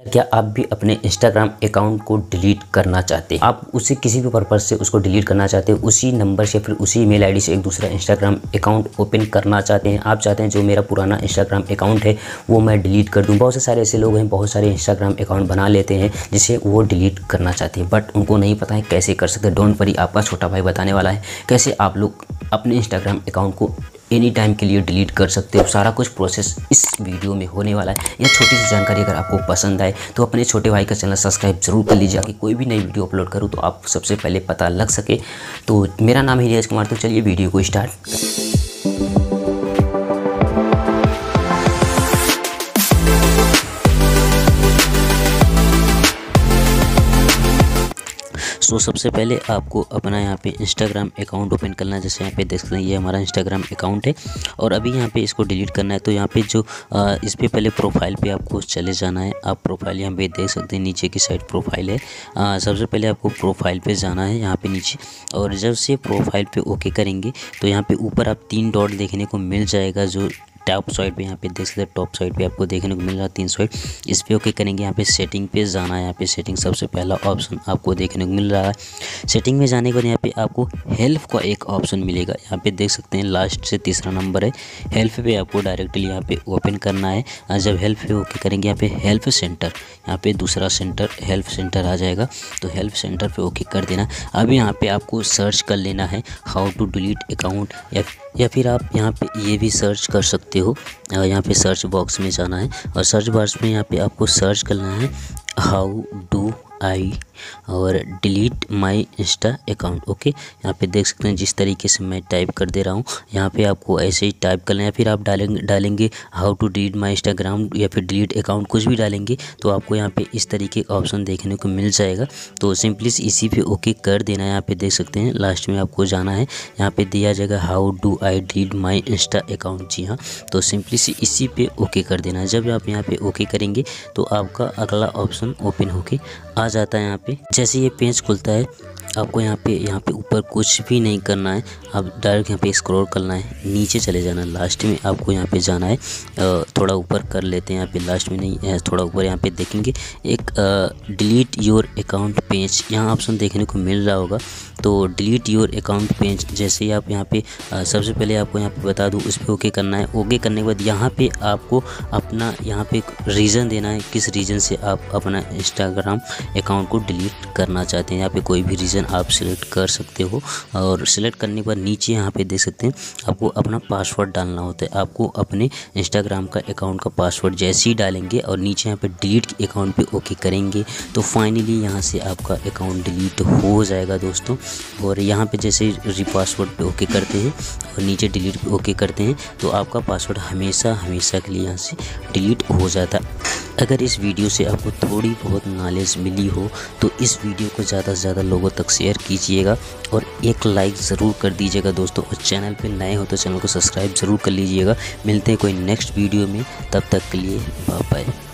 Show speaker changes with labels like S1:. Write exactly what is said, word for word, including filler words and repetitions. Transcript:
S1: क्या आप भी अपने इंस्टाग्राम अकाउंट को डिलीट करना चाहते हैं? आप उसे किसी भी पर्पज़ से उसको डिलीट करना चाहते हैं, उसी नंबर से फिर उसी ईमेल आईडी से एक दूसरा इंस्टाग्राम अकाउंट ओपन करना चाहते हैं। आप चाहते हैं जो मेरा पुराना इंस्टाग्राम अकाउंट है वो मैं डिलीट कर दूं। बहुत से सारे ऐसे लोग हैं, बहुत सारे इंस्टाग्राम अकाउंट बना लेते हैं जिसे वो डिलीट करना चाहते हैं, बट उनको नहीं पता है कैसे कर सकते। डोंट वरी, आपका छोटा भाई बताने वाला है कैसे आप लोग अपने इंस्टाग्राम अकाउंट को एनी टाइम के लिए डिलीट कर सकते हो। सारा कुछ प्रोसेस इस वीडियो में होने वाला है। यह छोटी सी जानकारी अगर आपको पसंद आए तो अपने छोटे भाई का चैनल सब्सक्राइब जरूर कर लीजिए, कि कोई भी नई वीडियो अपलोड करूँ तो आप सबसे पहले पता लग सके। तो मेरा नाम है नीरज कुमार, तो चलिए वीडियो को स्टार्ट। सो so, सबसे पहले आपको अपना यहाँ पे इंस्टाग्राम अकाउंट ओपन करना है। जैसे यहाँ पे देख सकते हैं ये हमारा इंस्टाग्राम अकाउंट है और अभी यहाँ पे इसको डिलीट करना है। तो यहाँ पे जो आ, इस पे पहले प्रोफाइल पे आपको चले जाना है। आप प्रोफाइल यहाँ पे देख सकते हैं, नीचे की साइड प्रोफाइल है। आ, सबसे पहले आपको प्रोफाइल पे जाना है यहाँ पे नीचे, और जब से प्रोफाइल पे ओके करेंगे तो यहाँ पे ऊपर आप तीन डॉट देखने को मिल जाएगा। जो टॉप साइड पे यहाँ पे देख सकते हैं, टॉप साइड पे आपको देखने को मिल रहा है तीन साइड, इस पे ओके करेंगे। यहाँ पे सेटिंग पे जाना है। यहाँ पे सेटिंग सबसे पहला ऑप्शन आपको देखने को मिल रहा है। सेटिंग में जाने के बाद यहाँ पे आपको हेल्प का एक ऑप्शन मिलेगा। यहाँ पे देख सकते हैं लास्ट से तीसरा नंबर है, हेल्प पे आपको डायरेक्टली यहाँ पे ओपन करना है। जब हेल्प पे ओके करेंगे यहाँ पे हेल्प सेंटर, यहाँ पे दूसरा सेंटर हेल्प सेंटर आ जाएगा, तो हेल्प सेंटर पे ओके कर देना। अभी यहाँ पे आपको सर्च कर लेना है हाउ टू डिलीट अकाउंट, या या फिर आप यहाँ पे ये भी सर्च कर सकते हो। यहाँ पे सर्च बॉक्स में जाना है और सर्च बॉक्स में यहाँ पे आपको सर्च करना है हाउ डू आई और delete my insta account. Okay, यहाँ पे देख सकते हैं जिस तरीके से मैं टाइप कर दे रहा हूँ, यहाँ पे आपको ऐसे ही टाइप करना है। फिर आप डालेंगे डालेंगे how to delete my Instagram या फिर डिलीट अकाउंट, कुछ भी डालेंगे तो आपको यहाँ पे इस तरीके का ऑप्शन देखने को मिल जाएगा। तो सिंपली इसी पे ओके कर देना है। यहाँ पे देख सकते हैं लास्ट में आपको जाना है, यहाँ पे दिया जाएगा how do I delete my insta account. जी हाँ, तो सिंपली इसी पे ओके कर देना है। जब आप यहाँ पे ओके करेंगे तो आपका अगला ऑप्शन ओपन होके आ जाता है। यहाँ पे जैसे ये पेज खुलता है, आपको यहाँ पे यहाँ पे ऊपर कुछ भी नहीं करना है। आप डायरेक्ट यहाँ पे स्क्रॉल करना है, नीचे चले जाना है। लास्ट में आपको यहाँ पे जाना है, थोड़ा ऊपर कर लेते हैं। यहाँ पे लास्ट में नहीं, थोड़ा ऊपर यहाँ पे देखेंगे एक डिलीट योर अकाउंट पेज, यहाँ ऑप्शन देखने को मिल रहा होगा। तो डिलीट योर अकाउंट पेज, जैसे ही आप यहाँ पे आ, सबसे पहले आपको यहाँ पे बता दूँ, उस पर ओके करना है। ओके करने के बाद यहाँ पे आपको अपना यहाँ पे रीज़न देना है, किस रीज़न से आप अपना इंस्टाग्राम अकाउंट को डिलीट करना चाहते हैं। यहाँ पे कोई भी रीज़न आप सिलेक्ट कर सकते हो, और सिलेक्ट करने के बाद नीचे यहाँ पे देख सकते हैं आपको अपना पासवर्ड डालना होता है। आपको अपने इंस्टाग्राम का अकाउंट का पासवर्ड जैसे ही डालेंगे और नीचे यहाँ पे डिलीट अकाउंट पे ओके करेंगे तो फाइनली यहाँ से आपका अकाउंट डिलीट हो जाएगा दोस्तों। और यहाँ पे जैसे री पासवर्ड पे ओके करते हैं और नीचे डिलीट पे ओके करते हैं तो आपका पासवर्ड हमेशा हमेशा के लिए यहाँ से डिलीट हो जाता है। अगर इस वीडियो से आपको थोड़ी बहुत नॉलेज मिली हो तो इस वीडियो को ज़्यादा से ज़्यादा लोगों तक शेयर कीजिएगा और एक लाइक ज़रूर कर दीजिएगा दोस्तों। और चैनल पे नए हो तो चैनल को सब्सक्राइब ज़रूर कर लीजिएगा। मिलते हैं कोई नेक्स्ट वीडियो में, तब तक के लिए बाय बाय।